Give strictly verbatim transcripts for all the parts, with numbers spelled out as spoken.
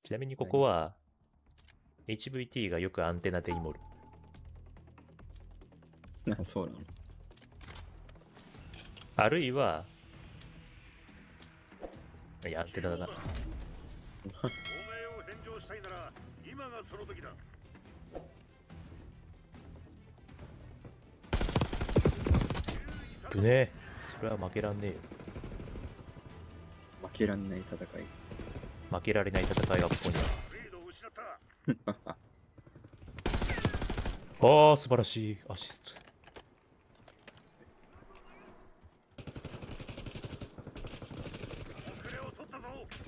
ちなみにここは エイチブイティー がよくアンテナでイモる。 なんかそうなの。 あるいは、いや、アンテナだな。 お前を返上したいなら今がその時だ。 くねえ。それは負けらんねえよ。 負けらんない戦い。 負けられない戦いがここにリードを失った。 ある。ああ、素晴らしいアシスト。 遅れを取ったぞ。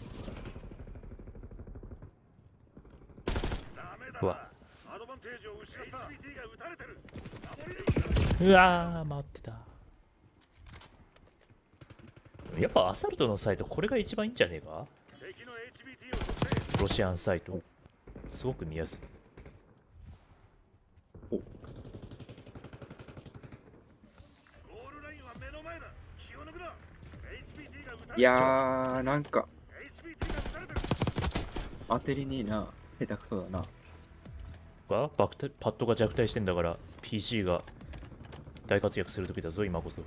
ダメだ。 うわ。 アドバンテージを失った。エイチビーティー が撃たれてる。 うわー、回ってた。やっぱアサルトのサイト、これが一番いいんじゃねえか？ 敵の エイチビーティー を取って。 ロシアンサイト。すごく見やすい。 おゴールラインは目の前だ。気を抜くな。エイチビーティー が撃たれてる。 いやー、なんかエイチビーティー が撃たれてる。 当てれねえな。下手くそだな。 わバクタパッドが弱体してんだから ピーシー が大活躍するときだぞ、今こそ。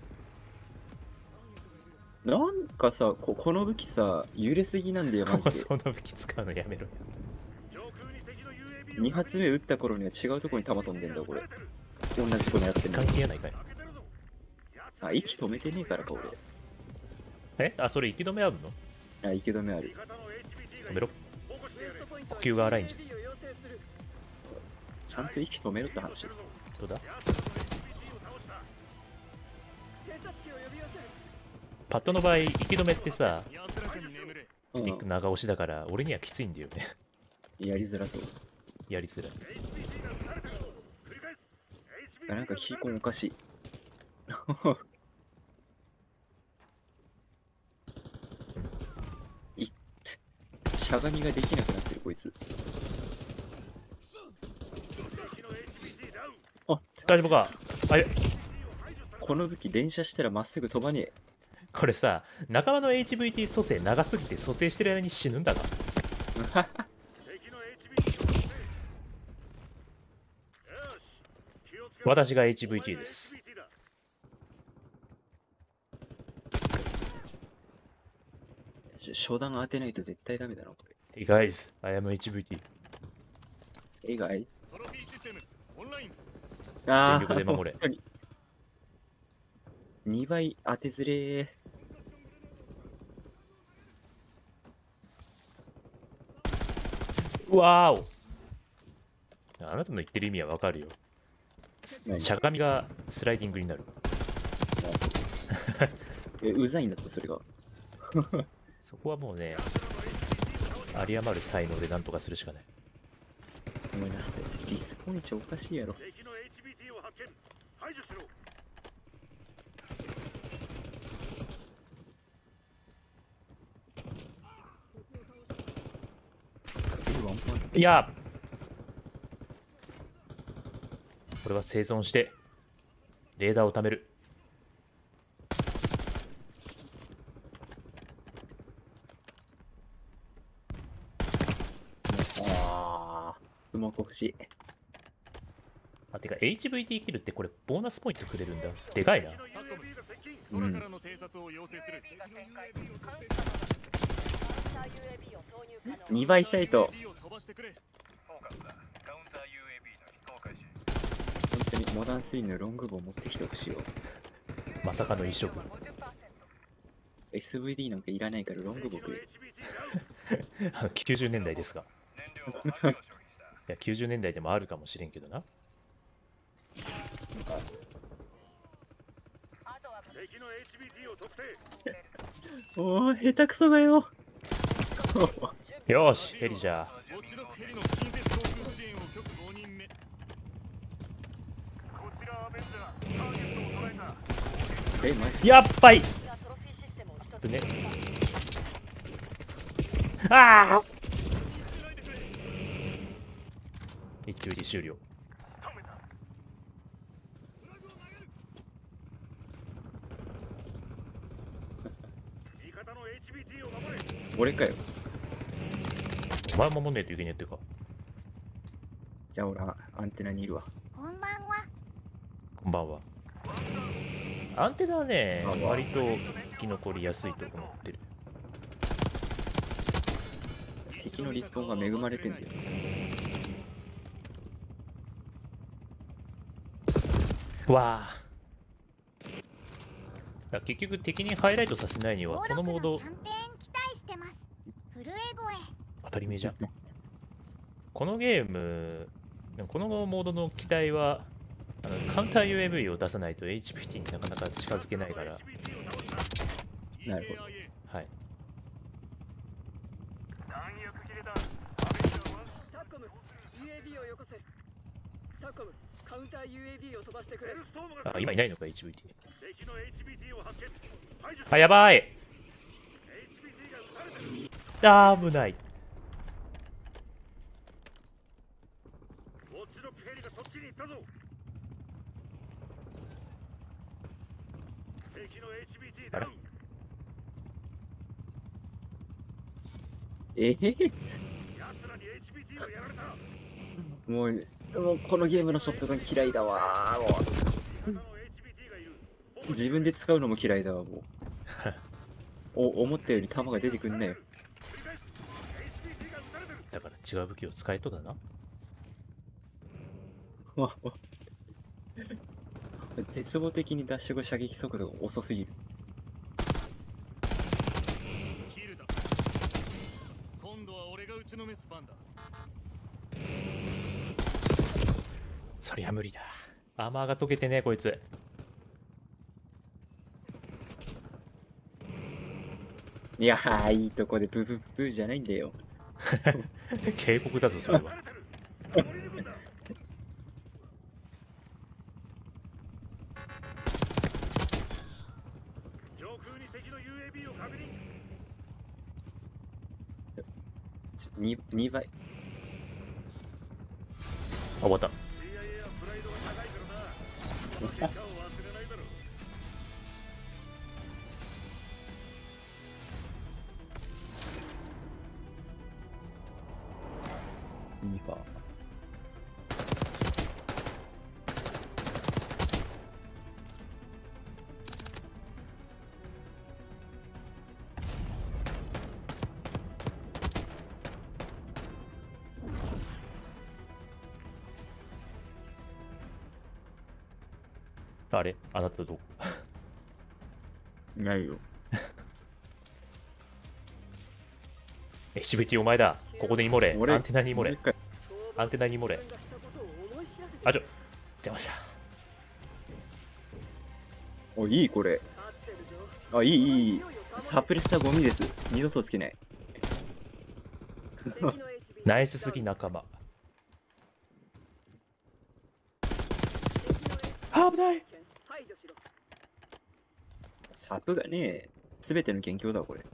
なんかさ、ここの武器さ、揺れすぎなんだよ、マジで。 その武器使うのやめろよ。 上空に敵の ユーエービー をに発目撃った頃には違うとこに弾飛んでんだ、これ。同じとこにやってんの関。係やないかい。 あ、息止めてねえからか、俺。 えあ、それ息止めあるの？ あ、息止めある。 止めろ。呼吸が荒いんじゃん。 ちゃんと息止めろって話。 どうだ？パッドの場合、息止めってさ、スティック長押しだから、俺にはきついんだよね。 やりづらそう。 やりづらい。 あ、なんかキーコンおかしい。いしゃがみができなくなってる、こいつ。あ、 大丈夫か？あれこの武器連射したらまっすぐ飛ばねえ。 これさ、仲間の エイチブイティー 蘇生長すぎて蘇生してる間に死ぬんだが。私が エイチブイティー です。 初段当てないと絶対ダメだな、これ。 Hey guys, I am エイチブイティー。 えがい全力で守れ。 にばい当てずれー。 わーお。あなたの言ってる意味はわかるよ。しゃがみがスライディングになる。 え、うざいんだって、それが。 そこはもうね、有り余る才能でなんとかするしかない。 お前な、リスポーン値おかしいやろ。 敵の エイチビーティー を発見。排除しろ。 いやこれは生存してレーダーを貯める。 ああ、スモーク欲しい。 あ、てか エイチブイティー キルってこれボーナスポイントくれるんだ。でかいな。 うん、にばいサイト。本当にモダンスリーのロングボウ持ってきてほしいよ。 まさかの移植。 エスブイディー なんかいらないからロングボウくれ。 きゅうじゅうねんだいですが。いや、きゅうじゅうねんだいでもあるかもしれんけどな。 おお、下手くそだよ。 よし、ヘリじゃ。 え、マジやっばいね。ああ エイチブイティー 終了。 俺かよ。 お前守んねえといけねえってか。 じゃあ俺、アンテナにいるわ。 こんばんは。 こんばんは。アンテナはねこんばんは割と生き残りやすいと思ってる。 敵のリスポンが恵まれてんだよ。 わあ。だから結局敵にハイライトさせないにはこのモード登録のキャンペーン期待してます。震え声。 当たり前じゃん。このゲーム、このモードの機体はあのカウンター ユーエーブイ を出さないと エイチピーティー になかなか近づけないから。 なるほど。 はい。 タコム ユーエービー をよこせ。タコムカウンター ユーエービー を飛ばしてくれ。 あ、今いないのか エイチビーティー。 敵の エイチビーティー を発見。排除しあ、やばい。 エイチビーティー が撃たれてる。 あー危ない。 ウォッチドッグヘリがそっちに行ったぞ。敵の エイチビーティー ダウン。 えへへ。 奴らに エイチビーティー をやられた。 もう、もうこのゲームのショットガン嫌いだわ。もう味方の エイチビーティー がいる。 自分で使うのも嫌いだわ、もう。お思ったより弾が出てくんねよ。 繰り返す。エイチビーティー が撃たれてる。 だから違う武器を使えとだな。 絶望的にダッシュ後射撃速度が遅すぎる。 キルだ。今度は俺が打ちのめす番だ。 そりゃ無理だ。アーマーが溶けてねこいつ。 いやー、いいとこでブブブーじゃないんだよ。 警告だぞそれは。 撃たれてる。守り抜くんだ。上空に敵の ユーエービー を確認。 ににばい。 あ、終わった。 シーアイエー はプライドが高いからな。この結果を忘れないだろう。 にばい。 あれあなたどこないよ。 エイチビーティー お前だ。ここでイモれ。 俺アンテナにイモれ。アンテナにイモれ。あ、ちょ邪魔した。 お、いいこれ。あ、いいいいいい。サプレッサーゴミです。二度とつけない。 ナイスすぎ仲間。あ、危ない。 サプがね、すべての元凶だこれ。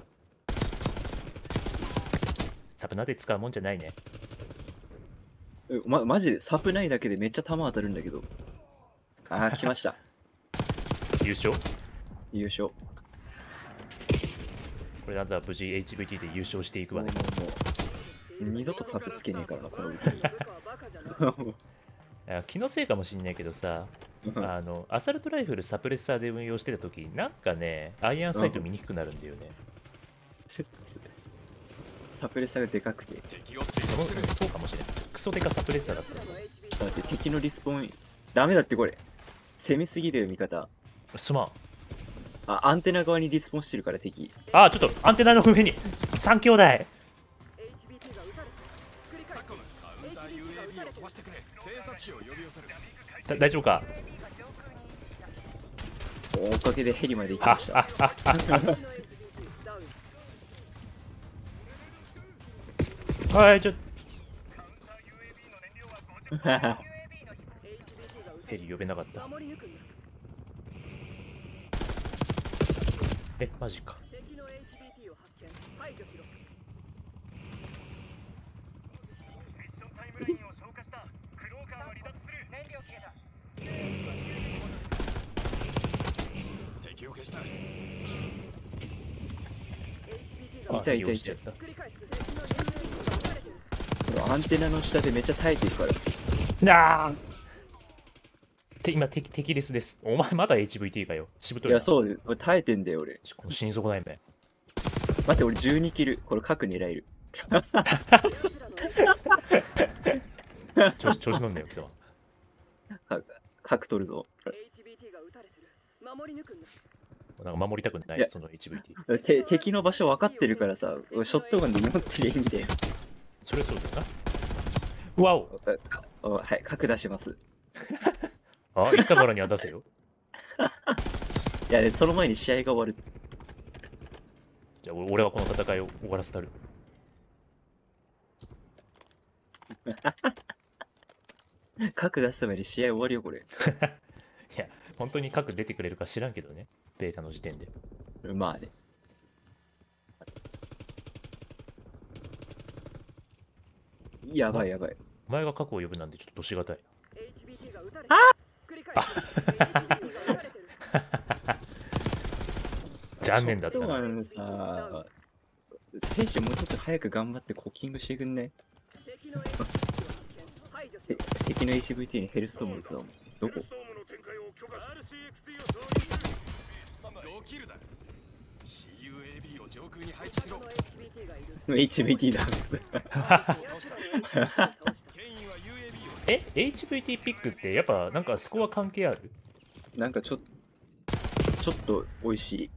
サプなんて使うもんじゃないね。 えま、マジでサプないだけでめっちゃ弾当たるんだけど。あー、来ました。 優勝。 優勝。 これなんだ無事 エイチビーティー で優勝していくわね。 もうもうもう二度とサプつけねえからな、この武器。 いや気のせいかもしんないけどさ、あのアサルトライフルサプレッサーで運用してた時なんかねアイアンサイト見にくくなるんだよね。 サプレッサーがでかくて。 敵を追その跡する。 そうかもしれない。クソデカサプレッサーだったよ。 ちょっと待って、敵のリスポーン。ダメだってこれ。攻めすぎだよ、味方。 すまん。 あ、アンテナ側にリスポーンしてるから敵。 あ、ちょっとアンテナの上に三兄弟。 タコムカウンター ユーエービー を飛ばしてくれ。偵察士を呼び寄せる。 だ大丈夫か。 おかげでヘリまで行きあました。 ああああはいちょっとヘリ呼べなかった。えマジか。 敵の エイチビーティー を発見。排除しろ。 ミッションタイムラインを消化した。クローカーは離脱する。燃料切れた。 敵を消したい。 あいたいたいた利用しちゃった。 繰り返す。敵の ユーエービー が撃たれてる。 アンテナの下でめっちゃ耐えてるから。 なあて今敵、敵レスです。お前まだ エイチブイティー かよ。しぶといな。 いや、そう、俺耐えてんだよ、俺。 この心底内面。 待って、俺じゅうにキル。これ核狙える。 調子調子乗んなよ、貴様。 か核取るぞ。 エイチビーティー が撃たれてる。守り抜くんだ。 なんか守りたくないいやその エイチブイティー。 て敵の場所分かってるからさ、俺ショットガンで持ってりゃいいんだよ。 それそうだよな。うわおおはい、核出します。 あ、言ったからには出せよ。 いや、その前に試合が終わる。 じゃあ俺俺はこの戦いを終わらせたる。 核出す前に試合終わるよ、これ。 いや、本当に核出てくれるか知らんけどね。ベータの時点で。 まあね。やばいやばい。 お前が核を呼ぶなんてちょっと年がたい。 エイチビーティー が撃たれてる。繰り返す。エイチビーティー が撃たれてる。 残念だったショットガな。 ンさ、選手もうちょっと早く頑張ってコッキングしてくんね。 敵の エイチビーティー を発見。排除してろ。 敵の エイチブイティー にヘルストーム打つの。どこヘルストームの展開を許可し アールシーエックスティー を導入する。 ごキルだ シーユーエービー を上空に配置しろ他の エイチビーティー がいる。 エイチブイティー だ。 奴らの エイチビーティー を倒した。 ケインは ユーエービー をえ エイチブイティー ピックってやっぱなんかスコア関係ある？ なんかちょちょっと美味しい。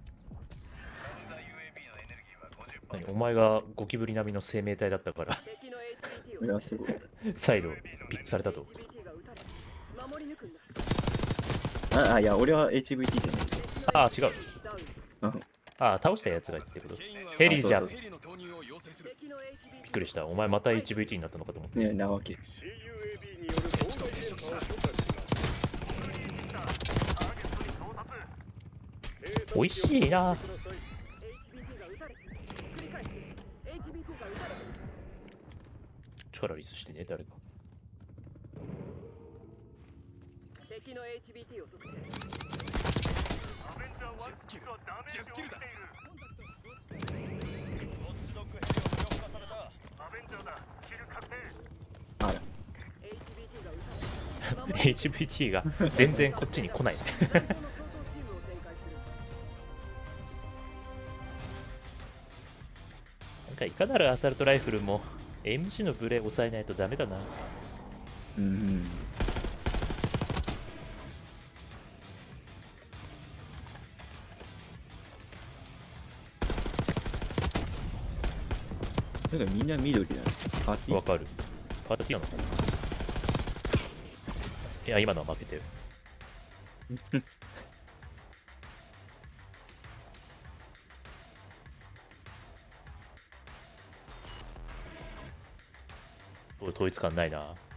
何お前がゴキブリ並みの生命体だったから敵の エイチビーティー をいや、すごい。 再度ピックされたと。 エイチビーティー が撃たれ守り抜くんだ。 あ、あいや、俺は エイチブイティー じゃない。 ああ、違う。 ダウン。 うんああ、倒したやつがいるってこと。 ケインはヘリじゃん。 あそうびヘリの投入を要請する敵の エイチビーティーっくりした。お前また エイチブイティー になったのかと思って。 ねなわけ。 シーユーエービー による妨害電波を許可します。ターゲットに到達。 美味しいな。 エイチビーティー が撃たれてる。繰り返す。エイチビーティー が撃たれてる。 力リスしてね、誰か。 敵の エイチビーティー を測定。 アベンジャーワンとダメージを受けている。アベンジャーだ。キル確定。 あら。 エイチビーティー が撃たれてる。 エイチブイティー が全然こっちに来ない。 最高の相当チームを展開する。 なんかいかなるアサルトライフルも エムジー のブレ抑えないとダメだな。 うん。なんかみんな緑だね。パーティーわかる。パーティーなのかな。いや、今のは負けてる。統一感ないな。